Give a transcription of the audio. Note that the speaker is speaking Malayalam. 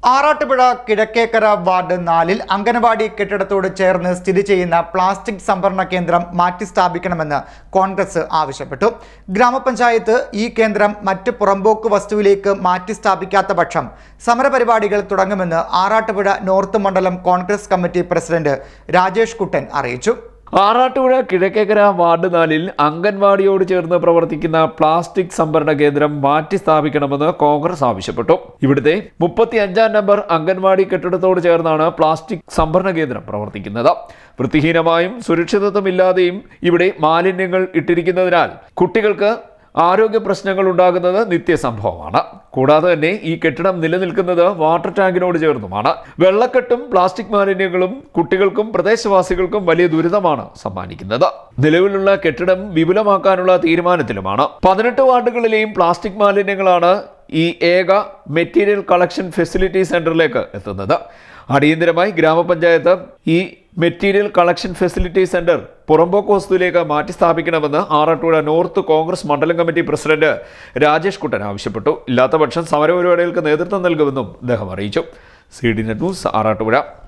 ആറാട്ടുപുഴ കിഴക്കേക്കര വാർഡ് 4-ൽ അംഗനവാടി കെട്ടിടത്തോട് ചേർന്ന് സ്ഥിതി ചെയ്യുന്ന പ്ലാസ്റ്റിക് സംഭരണ കേന്ദ്രം മാറ്റിസ്ഥാപിക്കണമെന്ന് കോൺഗ്രസ് ആവശ്യപ്പെട്ടു. ഗ്രാമപഞ്ചായത്ത് ഈ കേന്ദ്രം മറ്റ് പുറമ്പോക്ക് വസ്തുവിലേക്ക് മാറ്റിസ്ഥാപിക്കാത്ത പക്ഷം സമരപരിപാടികൾ തുടങ്ങുമെന്ന് ആറാട്ടുപുഴ നോർത്ത് മണ്ഡലം കോൺഗ്രസ് കമ്മിറ്റി പ്രസിഡന്റ് രാജേഷ് കുട്ടൻ അറിയിച്ചു. ആറാട്ടുപുഴ കിഴക്കേക്കര വാർഡ് 4-ൽ അംഗൻവാടിയോട് ചേർന്ന് പ്രവർത്തിക്കുന്ന പ്ലാസ്റ്റിക് സംഭരണ കേന്ദ്രം മാറ്റി സ്ഥാപിക്കണമെന്ന് കോൺഗ്രസ് ആവശ്യപ്പെട്ടു. ഇവിടുത്തെ 35-ാം നമ്പർ അംഗൻവാടി കെട്ടിടത്തോട് ചേർന്നാണ് പ്ലാസ്റ്റിക് സംഭരണ കേന്ദ്രം പ്രവർത്തിക്കുന്നത്. വൃത്തിഹീനമായും സുരക്ഷിതത്വമില്ലാതെയും ഇവിടെ മാലിന്യങ്ങൾ ഇട്ടിരിക്കുന്നതിനാൽ കുട്ടികൾക്ക് ആരോഗ്യ പ്രശ്നങ്ങൾ ഉണ്ടാകുന്നത് നിത്യസംഭവമാണ്. കൂടാതെ തന്നെ ഈ കെട്ടിടം നിലനിൽക്കുന്നത് വാട്ടർ ടാങ്കിനോട് ചേർന്നുമാണ്. വെള്ളക്കെട്ടും പ്ലാസ്റ്റിക് മാലിന്യങ്ങളും കുട്ടികൾക്കും പ്രദേശവാസികൾക്കും വലിയ ദുരിതമാണ് സമ്മാനിക്കുന്നത്. നിലവിലുള്ള കെട്ടിടം വിപുലമാക്കാനുള്ള തീരുമാനത്തിലുമാണ്. 18 വാർഡുകളിലെയും പ്ലാസ്റ്റിക് മാലിന്യങ്ങളാണ് ഈ ഏക മെറ്റീരിയൽ കളക്ഷൻ ഫെസിലിറ്റി സെന്ററിലേക്ക് എത്തുന്നത്. അടിയന്തരമായി ഗ്രാമപഞ്ചായത്ത് ഈ മെറ്റീരിയൽ കളക്ഷൻ ഫെസിലിറ്റി സെന്റർ പുറമ്പോക്ക് വസ്തുവിലേക്ക് മാറ്റി സ്ഥാപിക്കണമെന്ന് ആറാട്ടുപുഴ നോർത്ത് കോൺഗ്രസ് മണ്ഡലം കമ്മിറ്റി പ്രസിഡന്റ് രാജേഷ് കുട്ടൻ ആവശ്യപ്പെട്ടു. ഇല്ലാത്തപക്ഷം സമരപരിപാടികൾക്ക് നേതൃത്വം നൽകുമെന്നും അദ്ദേഹം അറിയിച്ചു. CDNet news, Arattupuzha.